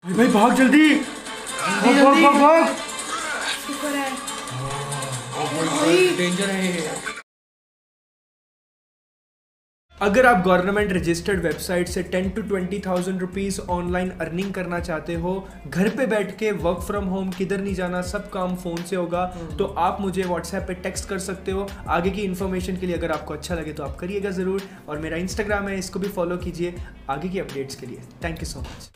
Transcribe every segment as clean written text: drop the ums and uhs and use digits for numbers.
भाई भाग जल्दी, भाग भाग भाग भाग। शुक्र है। डेंजर है। अगर आप गवर्नमेंट रजिस्टर्ड वेबसाइट से 10 to 20,000 रुपीज़ ऑनलाइन अर्निंग करना चाहते हो, घर पे बैठ के वर्क फ्रॉम होम, किधर नहीं जाना, सब काम फ़ोन से होगा, तो आप मुझे व्हाट्सएप पे टेक्स्ट कर सकते हो। आगे की इन्फॉर्मेशन के लिए अगर आपको अच्छा लगे तो आप करिएगा ज़रूर, और मेरा इंस्टाग्राम है, इसको भी फॉलो कीजिए आगे की अपडेट्स के लिए। Thank you so much.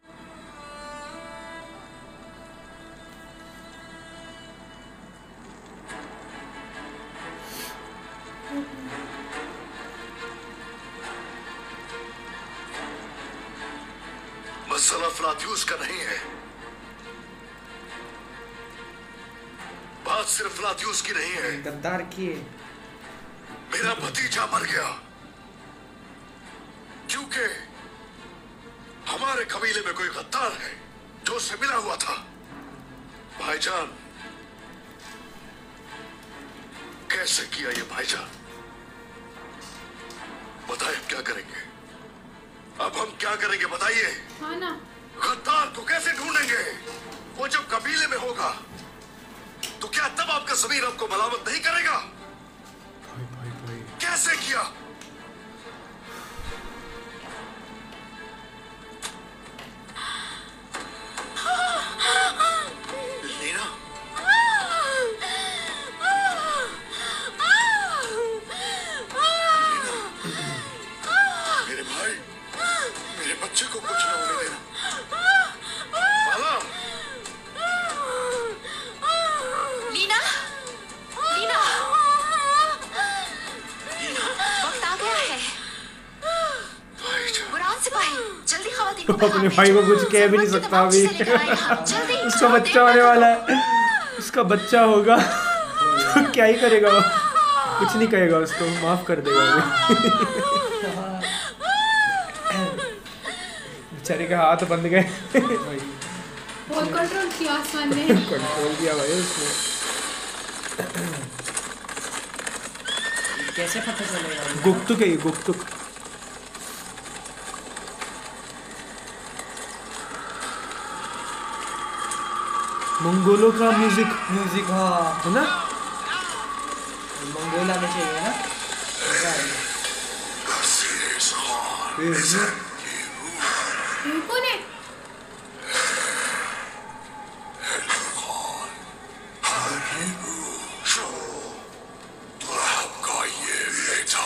मसला फ्लात्यूस का नहीं है, बात सिर्फ फ्लात्यूस की नहीं है। गद्दार की है। मेरा भतीजा मर गया क्योंकि हमारे कबीले में कोई गद्दार है जो उससे मिला हुआ था। भाईजान, कैसे किया ये भाईजान? बताइए अब क्या करेंगे? अब हम क्या करेंगे बताइए? हाँ ना। गद्दार को कैसे ढूंढेंगे? वो जब कबीले में होगा तो क्या तब आपका ज़मीर आपको मलामत नहीं करेगा? भाई कैसे किया? लीना, मेरे भाई, मेरे बच्चे को कुछ ना होने देना। बाला, लीना, लीना, वक्त आ गया है। भाईजान, बुरान सिपाही, जल्दी खवातीन को अपने भाई को कुछ कह भी नहीं सकता अभी। उसका बच्चा होने वाला है, उसका बच्चा होगा तो क्या ही करेगा वो? कुछ नहीं कहेगा उसको, माफ कर देगा वो। बेचारे के हाथ बंद गए। बहुत कंट्रोल किया आसमान ने। कंट्रोल किया भाई उसने। कैसे पता चलेगा? गुप्तुक है ये, गुप्तुक। मंगोलों का म्यूजिक हाँ है ना? मंगोला में चाहिए ना। ये कौन है? आपका ये बेटा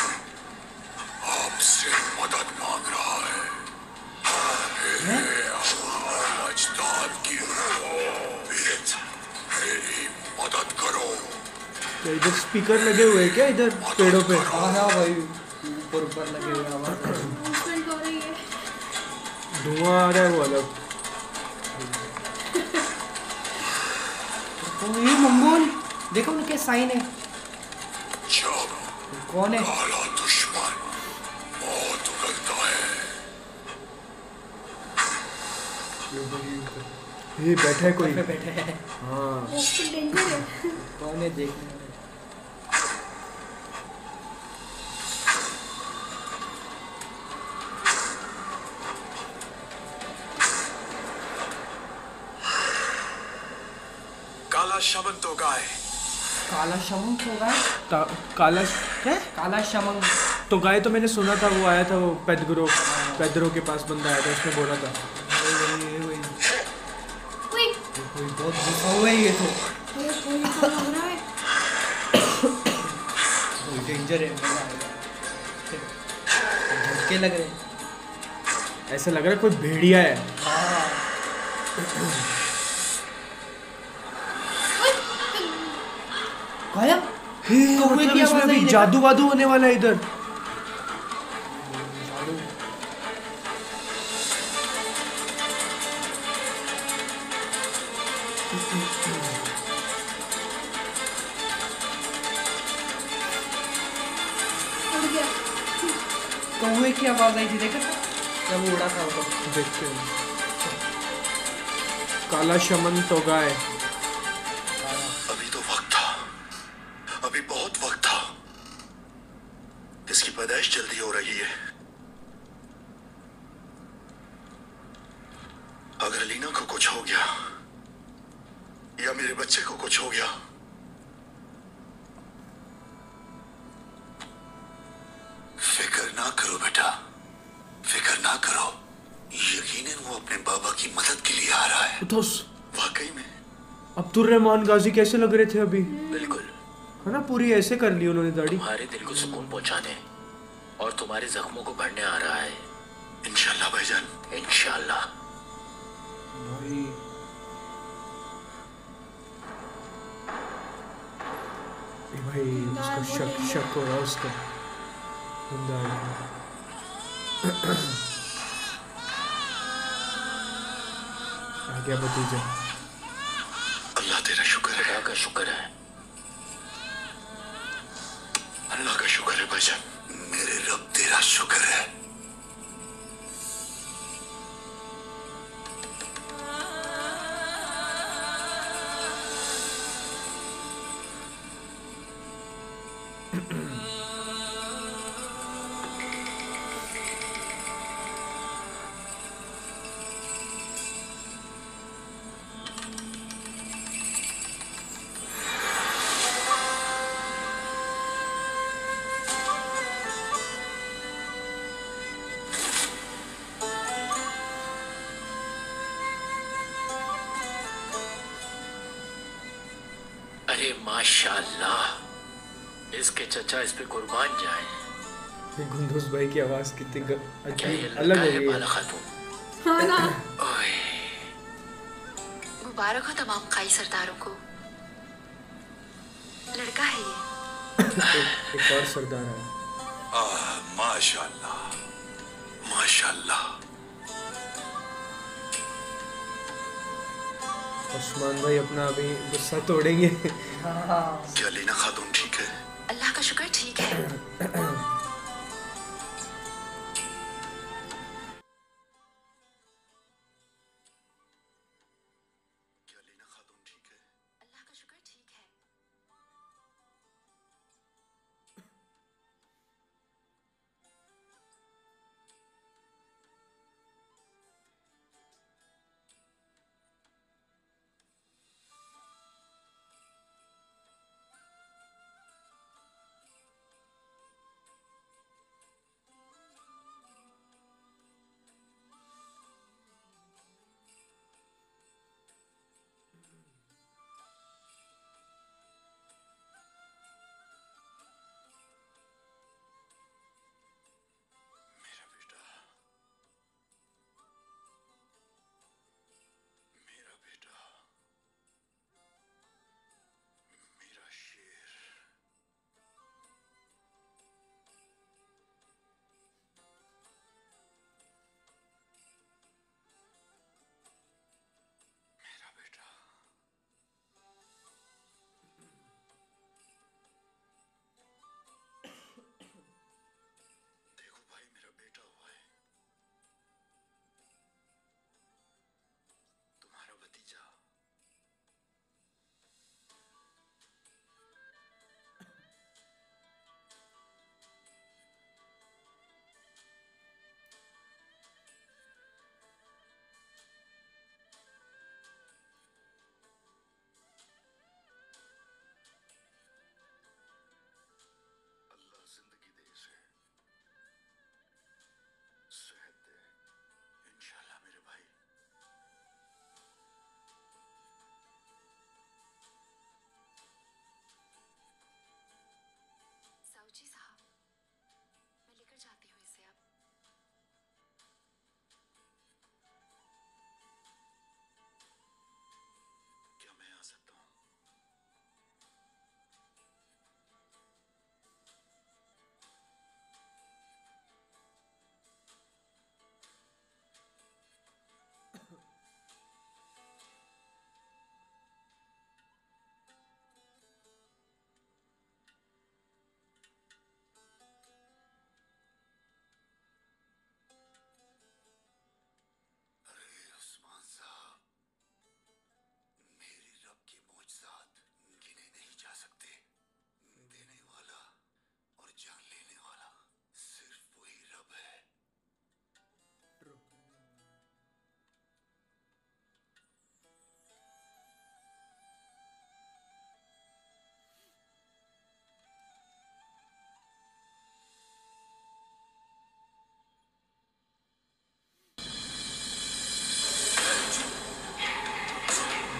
आपसे मदद मांग रहा है। अजदाद की बेट, मेरी मदद करो। क्या इधर स्पीकर लगे हुए हैं क्या इधर पेड़ों पे? हाँ ना भाई, ऊपर लगे हुए हैं आवाज। Announcement हो रही है। धुआं आ रहा है वो अलग। तो ये मंगोल देखो उनके साइन है। जब कौन है? काला दुश्मन मौत उगलता है, ये बैठा है कोई। पे बैठे हैं। हाँ, वो तो डेंजर है। कौन है देखने में? काला शमन तो गाय। काला शमंग तो गाय। काला है? काला शमंग तो गाय तो मैंने सुना था, वो आया था, वो पेदरो के पास बंदा आया था, उसने बोला था। कोई कोई बहुत गुस्सा हुआ है ये तो। कोई ऐसा लग रहा है। कोई डेंजर है। झटके लग रहे हैं। ऐसा लग रहा है कोई भेड़िया है। गायब। मतलब इसमें अभी जादू वादू होने वाला है इधर। उड़ गया। कौवे की आवाज आई थी, देखा था जब वो उड़ा था वो। देखते हैं। काला शमन तो गाय। अभी तो वक्त था, अभी बहुत वक्त था। इसकी पैदाइश जल्दी हो रही है। अगर लीना को कुछ हो गया या मेरे बच्चे को कुछ हो गया, फिक्र ना करो बेटा, फिक्र ना करो। यकीनन वो अपने बाबा की मदद के लिए आ रहा है। तो वाकई में अब्दुल रहमान गाजी कैसे लग रहे थे अभी, बिल्कुल है ना, पूरी ऐसे कर ली उन्होंने दाढ़ी। तुम्हारे दिल को सुकून पहुंचाने और तुम्हारे जख्मों को भरने आ रहा है। इंशाल्लाह भाईजान, इंशाल्लाह। भाई भाई उसका शक हो रहा है उसका। आ गया भतीजा। अल्लाह तेरा शुक्र है, खुदा का शुक्र है। अल्लाह का शुक्र है भाईजान, मेरे रब तेरा शुक्र है। अरे माशाल्लाह, इसके चचा इस पे कुर्बान जाए। गुंदुस भाई की आवाज कितनी क्या ये अलग हो लड़का है गई बाला है। खातून? हाँ ना। ओए, मुबारक हो तमाम काई सरदारों को। लड़का है ये। एक और सरदार है। माशाल्लाह माशाल्लाह। उस्मान भाई अपना अभी गुस्सा तोड़ेंगे। क्या लीना खातून ठीक है? अल्लाह का शुक्र ठीक है। क्या लीना खातून ठीक है? अल्लाह का शुक्र ठीक है।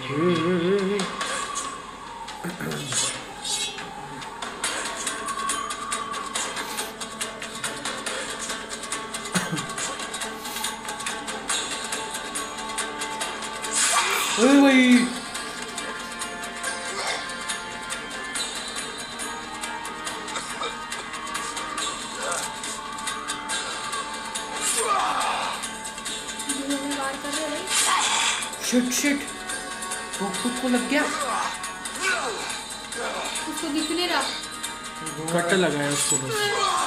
ओए भाई मुंह में वार कर रहे भाई। शिट टुक को लग गया। उसको दिख नहीं रहा। कट लगा है उसको बस।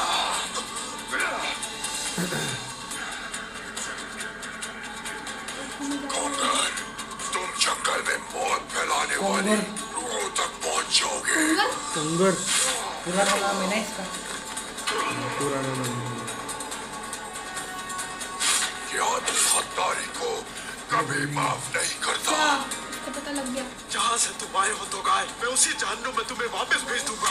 तुम जंगल में मौत फैलाने वाली रूहों तक पहुंच जाओगे। कंगर कंगर पुराना नाम है ना इसका। पुराना नाम है। याद गद्दारी को कभी माफ नहीं करता। क्या उसको पता लग गया। जहाँ से तुम आए हो तो गाय, मैं उसी जहन्नुम में तुम्हें वापस भेज दूंगा।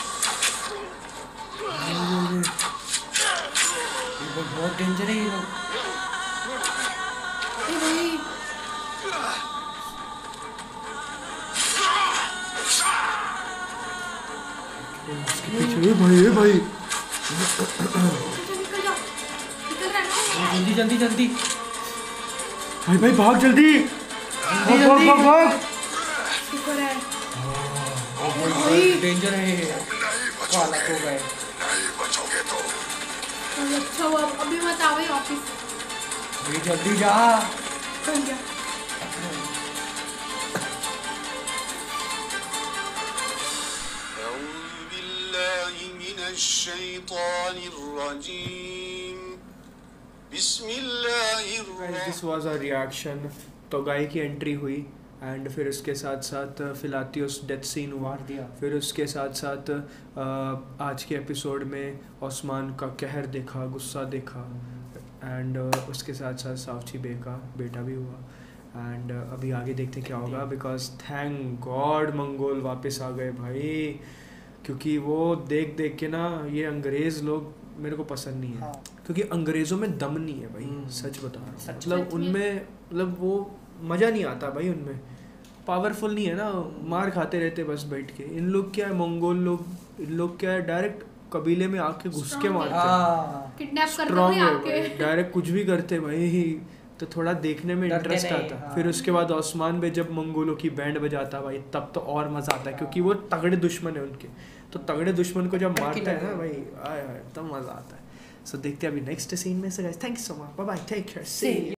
ये बहुत डेंजर है ये लोग। ए भाई पीछे भाई निकल जा निकल रहा है। जल्दी भाई भाग जल्दी। भाग। शुक्र है। डेंजर है ये। नहीं वाला बचोगे, हो गए। नहीं बचोगे तो और अच्छा हुआ अभी मत आओ भाई ऑफिस। ये जल्दी जा। बन गया। This was a reaction. तो गाय की एंट्री हुई एंड फिर उसके साथ साथ फिलातियोस डेथ सीन हुआ। मार दिया। फिर उसके साथ साथ आज के एपिसोड में ओस्मान का कहर देखा, गुस्सा देखा एंड उसके साथ साथ सावची बे का बेटा भी हुआ। एंड अभी आगे देखते क्या होगा, बिकॉज थैंक गॉड मंगोल वापस आ गए भाई, क्योंकि वो देख देख के ना ये अंग्रेज़ लोग मेरे को पसंद नहीं है। हाँ। क्योंकि अंग्रेज़ों में दम नहीं है भाई, सच बता रहा हूँ। सच मतलब में। उनमें मतलब वो मज़ा नहीं आता भाई, उनमें पावरफुल नहीं है ना, मार खाते रहते बस बैठ के। इन लोग क्या है, मंगोल लोग, इन लोग क्या है, डायरेक्ट कबीले में आके घुस के Strong है। मारते हैं। हाँ किडनैप करते स्ट्रॉन्ग हुए है आके। भाई, डायरेक्ट कुछ भी करते भाई, तो थोड़ा देखने में डरते इंटरेस्ट नहीं, आता। हाँ। फिर उसके बाद ओस्मान बे जब मंगोलों की बैंड बजाता भाई, तब तो और मजा आता है, क्योंकि वो तगड़े दुश्मन है उनके। तो तगड़े दुश्मन को जब मारता है ना भाई, आय हाय तब मजा आता है। सो देखते हैं अभी नेक्स्ट सीन में। So guys thanks so much, bye bye, take care, see you.